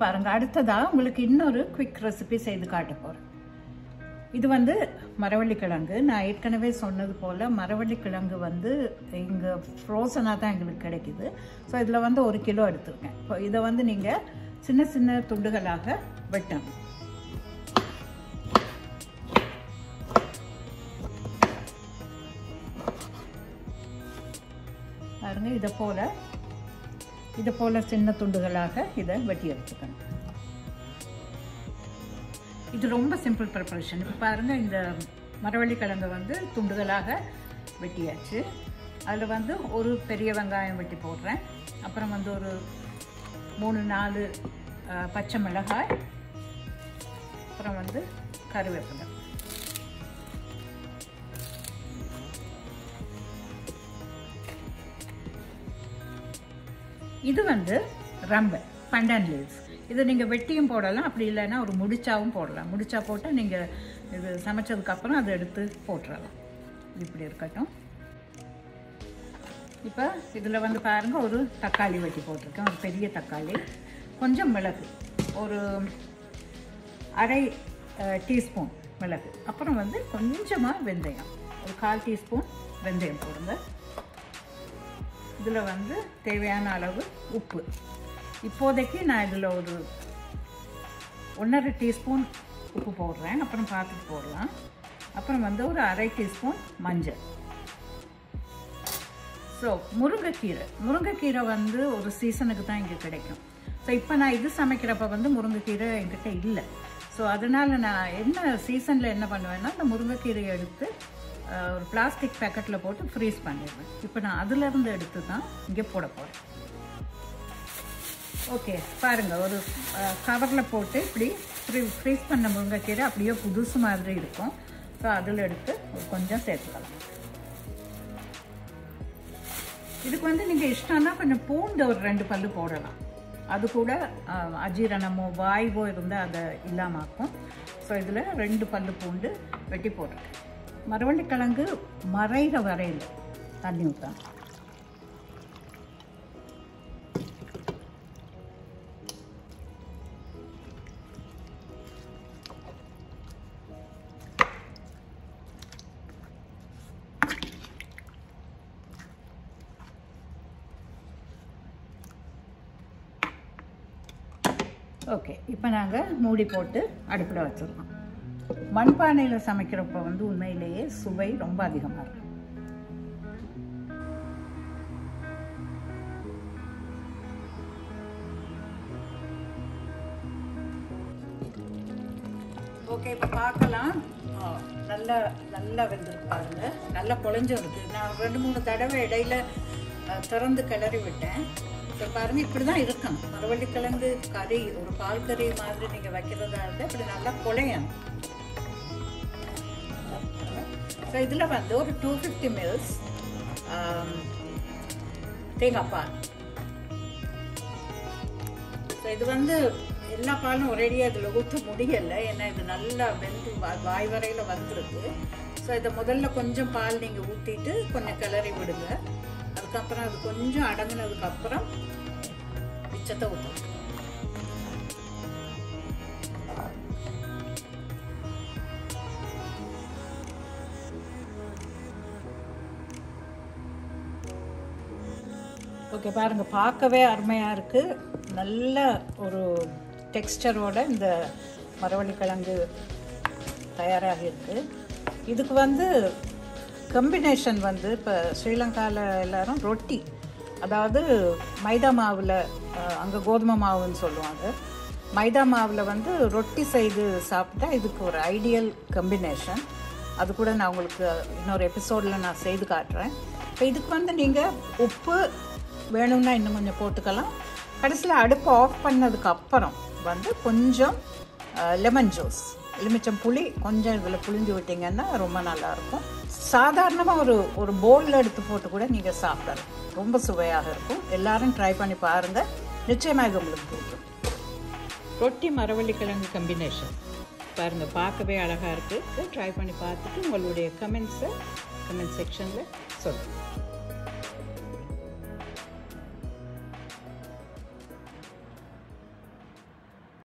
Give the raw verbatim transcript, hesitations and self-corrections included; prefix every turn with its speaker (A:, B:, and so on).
A: பாருங்கள், அடுத்ததாக உங்களுக்கு இன்னொரு குவிக் ரெசிபி செய்து காட்ட போகிறேன். இது வந்து மரவள்ளிக்கிழங்கு. நான் ஏற்கனவே சொன்னது போல் மரவள்ளிக்கிழங்கு வந்து இங்கே ஃப்ரோசனாக தான் எங்களுக்கு கிடைக்கிது. ஸோ இதில் வந்து ஒரு கிலோ எடுத்துருக்கேன். இப்போ இதை வந்து நீங்கள் சின்ன சின்ன துண்டுகளாக வெட்டணும். பாருங்க, இதை போல் இதை போல் சின்ன துண்டுகளாக இதை வெட்டி எடுத்துக்கணும். இது ரொம்ப சிம்பிள் ப்ரிப்பரேஷன். இப்போ பாருங்கள், இந்த மரவள்ளிக்கிழங்கு வந்து துண்டுகளாக வெட்டியாச்சு. அதில் வந்து ஒரு பெரிய வெங்காயம் வெட்டி போடுறேன். அப்புறம் வந்து ஒரு மூணு நாலு பச்சை மிளகாய், அப்புறம் வந்து கருவேப்பிலை. இது வந்து ரம்பை பண்டான் லீவ்ஸ். இதை நீங்கள் வெட்டியும் போடலாம், அப்படி இல்லைன்னா ஒரு முடிச்சாவும் போடலாம். முடிச்சா போட்டால் நீங்கள் இது சமைச்சதுக்கப்புறம் அதை எடுத்து போட்டுடலாம். இப்படி இருக்கட்டும். இப்போ இதில் வந்து பாருங்கள், ஒரு தக்காளி வெட்டி போட்டிருக்கேன், ஒரு பெரிய தக்காளி, கொஞ்சம் மிளகு, ஒரு அரை டீஸ்பூன் மிளகு, அப்புறம் வந்து கொஞ்சமாக வெந்தயம், ஒரு கால் டீஸ்பூன் வெந்தயம் போடுங்க. இதில் வந்து தேவையான அளவு உப்பு. இப்போதைக்கு நான் இதில் ஒரு ஒன்றரை டீஸ்பூன் உப்பு போடுறேன், அப்புறம் பார்த்துட்டு போடலாம். அப்புறம் வந்து ஒரு அரை டீஸ்பூன் மஞ்சள். ஸோ முருங்கைக்கீரை முருங்கைக்கீரை வந்து ஒரு சீசனுக்கு தான் இங்கே கிடைக்கும். ஸோ இப்போ நான் இது சமைக்கிறப்ப வந்து முருங்கைக்கீரை என்கிட்ட இல்லை. ஸோ அதனால் நான் என்ன சீசனில் என்ன பண்ணுவேன்னா, இந்த முருங்கைக்கீரையை எடுத்து ஒரு பிளாஸ்டிக் பேக்கெட்டில் போட்டு ஃப்ரீஸ் பண்ணிடுவேன். இப்போ நான் அதிலேருந்து எடுத்து தான் இங்கே போட போகிறேன். ஓகே, பாருங்கள், ஒரு கவரில் போட்டு இப்படி ஃப்ரீ ஃப்ரீஸ் பண்ண முருங்கைக்கீரை அப்படியே புதுசு மாதிரி இருக்கும். ஸோ அதில் எடுத்து கொஞ்சம் சேர்த்துக்கலாம். இதுக்கு வந்து நீங்கள் இஷ்டம்னா கொஞ்சம் பூண்டு ஒரு ரெண்டு பல்லு போடலாம். அது கூட அஜீரணமோ வாய்வோ இருந்தால் அதை இல்லாமாக்கும். ஸோ இதில் ரெண்டு பல்லு பூண்டு வெட்டி போடுறேன். மரவள்ளிக்கிழங்கு மறைகிற வரையில் தண்ணி ஊற்றணும். ஓகே, இப்போ நாங்கள் மூடி போட்டு அடுப்பில் வச்சுருக்கோம். மண்பானையில் சமைக்கிறப்ப வந்து உண்மையிலேயே சுவை ரொம்ப அதிகமாக இருக்கும். ஓகே, இப்போ பார்க்கலாம். நல்லா நல்லா வெந்திருக்கு பாருங்க, நல்லா குழஞ்சும் இருக்குது. நான் ரெண்டு மூணு தடவை இடையில திறந்து கிளறி விட்டேன். இப்போ பாருங்கள், இப்படி தான் இருக்கணும். மரவள்ளிக்கிழங்கு கறி, ஒரு பால் கறி மாதிரி நீங்கள் வைக்கிறதா இருந்தால் இப்படி நல்லா குழையணும். ஸோ இதில் வந்து ஒரு டூ ஃபிஃப்டி மில்ஸ் தேங்காய் பால். ஸோ இது வந்து எல்லா பாலும் ஒரேடியாக இதில் ஊற்ற முடியலை, ஏன்னா இது நல்லா வெந்து வாய் வரையில் வந்துருக்கு. ஸோ இதை முதல்ல கொஞ்சம் பால் நீங்கள் ஊற்றிட்டு கொஞ்சம் கிளறி விடுங்க. அதுக்கப்புறம் அது கொஞ்சம் அடங்கினதுக்கப்புறம் மிச்சத்தை ஊற்றணும். ஓகே, பாருங்கள், பார்க்கவே அருமையாக இருக்குது. நல்ல ஒரு டெக்ஸ்டரோட இந்த மரவள்ளிக்கிழங்கு தயாராக இருக்குது. இதுக்கு வந்து கம்பினேஷன் வந்து இப்போ ஸ்ரீலங்காவில் எல்லோரும் ரொட்டி, அதாவது மைதா மாவில், அங்கே கோதுமை மாவுன்னு சொல்லுவாங்க, மைதா மாவில் வந்து ரொட்டி செய்து சாப்பிட்டா இதுக்கு ஒரு ஐடியல் கம்பினேஷன். அது கூட நான் உங்களுக்கு இன்னொரு எபிசோடில் நான் செய்து காட்டுறேன். இப்போ இதுக்கு வந்து நீங்கள் உப்பு வேணும்னா இன்னும் கொஞ்சம் போட்டுக்கலாம். கடைசியில் அடுப்பு ஆஃப் பண்ணதுக்கப்புறம் வந்து கொஞ்சம் லெமன் ஜூஸ், எலுமிச்சம் புளி கொஞ்சம் இதில் புளிஞ்சு விட்டிங்கன்னா ரொம்ப நல்லாயிருக்கும். சாதாரணமாக ஒரு ஒரு பவுலில் எடுத்து போட்டு கூட நீங்கள் சாப்பிடலாம், ரொம்ப சுவையாக இருக்கும். எல்லோரும் ட்ரை பண்ணி பாருங்கள், நிச்சயமாக இது உங்களுக்கு பிடிக்கும். ரொட்டி மரவள்ளிக்கிழங்கு கம்பினேஷன் பாருங்கள், பார்க்கவே அழகாக இருக்குது. ட்ரை பண்ணி பார்த்துட்டு உங்களுடைய கமெண்ட்ஸை கமெண்ட் செக்ஷனில் சொல்லுங்கள்.